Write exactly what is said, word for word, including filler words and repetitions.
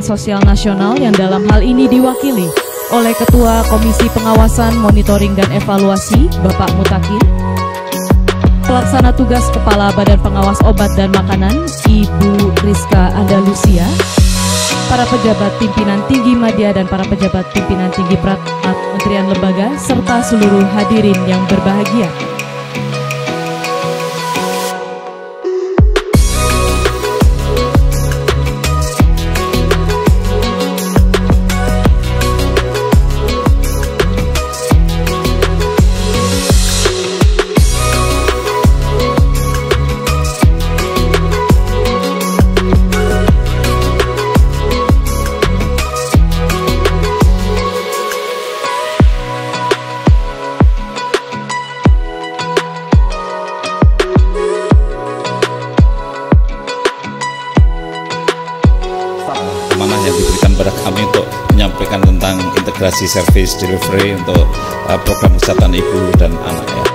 Sosial Nasional yang dalam hal ini diwakili oleh Ketua Komisi Pengawasan, Monitoring dan Evaluasi, Bapak Mutakin, Pelaksana Tugas Kepala Badan Pengawas Obat dan Makanan, Ibu Rizka Andalusia, para pejabat pimpinan tinggi media dan para pejabat pimpinan tinggi perangkat kementerian lembaga, serta seluruh hadirin yang berbahagia. Amanah yang diberikan pada kami untuk menyampaikan tentang integrasi service delivery untuk uh, program kesehatan ibu dan anak ya.